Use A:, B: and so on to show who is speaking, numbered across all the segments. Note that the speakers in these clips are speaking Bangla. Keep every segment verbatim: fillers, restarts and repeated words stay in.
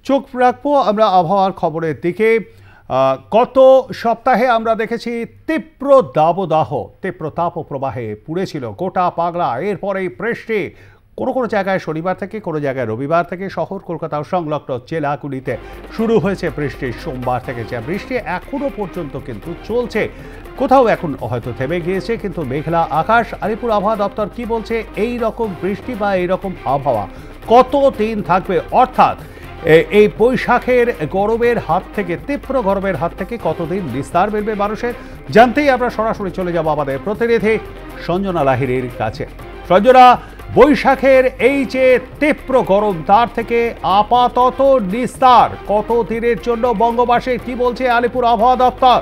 A: চোখ রাখবো আমরা আবহাওয়ার খবরের দিকে। গত সপ্তাহে আমরা দেখেছি তীব্র দাবদাহ, তীব্র তাপপ্রবাহে পুড়েছিল গোটা পাগলা। এরপরেই বৃষ্টি কোনো কোনো জায়গায় শনিবার থেকে, কোনো জায়গায় রবিবার থেকে শহর কলকাতা সংলগ্ন জেলাগুলিতে শুরু হয়েছে বৃষ্টি সোমবার থেকে। যে বৃষ্টি এখনো পর্যন্ত কিন্তু চলছে, কোথাও এখন হয়তো থেমে গিয়েছে, কিন্তু মেঘলা আকাশ। আলিপুর আবহাওয়া দপ্তর কি বলছে, এই রকম বৃষ্টি বা এই রকম আবহাওয়া কত দিন থাকবে, অর্থাৎ এই বৈশাখের গরমের হাত থেকে, তীব্র গরমের হাত থেকে কতদিন নিস্তার মিলবে মানুষের, জানতেই আমরা সরাসরি চলে যাব আমাদের প্রতিনিধি সঞ্জনা লাহিড়ীর কাছে। সঞ্জনা, বৈশাখের এই যে তীব্র গরম, তার থেকে আপাতত নিস্তার কত দিনের জন্য বঙ্গবাসী, কি বলছে আলিপুর আবহাওয়া দপ্তর?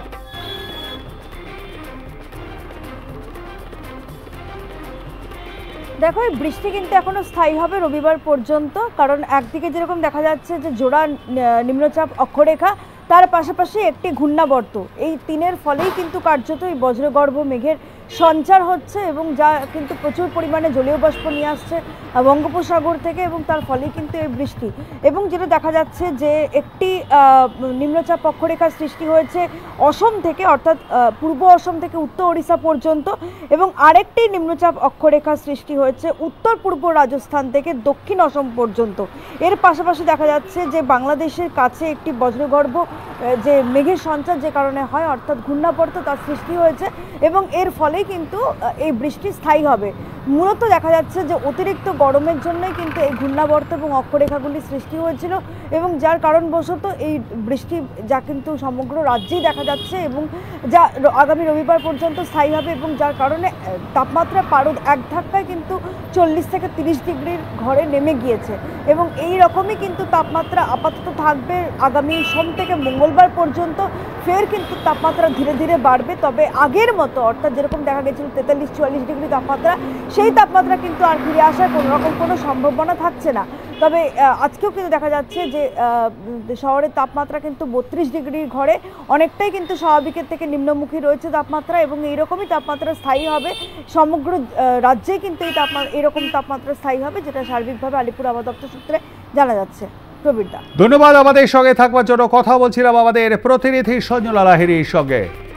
B: দেখো, এই বৃষ্টি কিন্তু এখনো স্থায়ী হবে রবিবার পর্যন্ত। কারণ একদিকে যেরকম দেখা যাচ্ছে যে জোড়া নিম্নচাপ অক্ষরেখা, তার পাশাপাশি একটি ঘূর্ণাবর্ত, এই তিনের ফলেই কিন্তু কার্যত এই বজ্রগর্ভ মেঘের সঞ্চার হচ্ছে এবং যা কিন্তু প্রচুর পরিমাণে জলীয় বাষ্প নিয়ে আসছে বঙ্গোপসাগর থেকে, এবং তার ফলেই কিন্তু এই বৃষ্টি। এবং যেটা দেখা যাচ্ছে যে একটি নিম্নচাপ অক্ষরেখার সৃষ্টি হয়েছে অসম থেকে, অর্থাৎ পূর্ব অসম থেকে উত্তর ওড়িশা পর্যন্ত, এবং আরেকটি নিম্নচাপ অক্ষরেখার সৃষ্টি হয়েছে উত্তর পূর্ব রাজস্থান থেকে দক্ষিণ অসম পর্যন্ত। এর পাশাপাশি দেখা যাচ্ছে যে বাংলাদেশের কাছে একটি বজ্রগর্ভ যে মেঘের সঞ্চার যে কারণে হয়, অর্থাৎ ঘূর্ণাবর্ত, তার সৃষ্টি হয়েছে এবং এর ফলে কিন্তু এই বৃষ্টি স্থায়ী হবে। মূলত দেখা যাচ্ছে যে অতিরিক্ত গরমের জন্যই কিন্তু এই ঘূর্ণাবর্ত এবং অক্ষরেখাগুলি সৃষ্টি হয়েছিল, এবং যার কারণবশত এই বৃষ্টি যা কিন্তু সমগ্র রাজ্যেই দেখা যাচ্ছে এবং যা আগামী রবিবার পর্যন্ত স্থায়ী হবে, এবং যার কারণে তাপমাত্রা পারদ এক ধাক্কায় কিন্তু চল্লিশ থেকে তিরিশ ডিগ্রির ঘরে নেমে গিয়েছে। এবং এই রকমই কিন্তু তাপমাত্রা আপাতত থাকবে আগামী সোম থেকে মঙ্গলবার পর্যন্ত। ফের কিন্তু তাপমাত্রা ধীরে ধীরে বাড়বে, তবে আগের মতো, অর্থাৎ যেরকম দেখা গেছিল তেতাল্লিশ চুয়াল্লিশ ডিগ্রি তাপমাত্রা, সেই তাপমাত্রা কিন্তু আর ফিরে আসার কোনো রকম কোনো সম্ভাবনা থাকছে না। তবে আজকেও কিন্তু দেখা যাচ্ছে যে শহরের তাপমাত্রা কিন্তু বত্রিশ ডিগ্রির ঘরে, অনেকটাই কিন্তু স্বাভাবিকের থেকে নিম্নমুখী রয়েছে তাপমাত্রা, এবং এইরকমই তাপমাত্রা স্থায়ী হবে সমগ্র রাজ্যেই। কিন্তু এই তাপমাত্রা এরকম তাপমাত্রা স্থায়ী হবে, যেটা সার্বিকভাবে আলিপুর আবহাওয়া দপ্তর সূত্রে জানা যাচ্ছে।
A: ধন্যবাদ আমাদের সঙ্গে থাকবার জন্য। কথা বলছিলাম আমাদের প্রতিনিধি সঞ্জনা লাহিড়ীর সঙ্গে।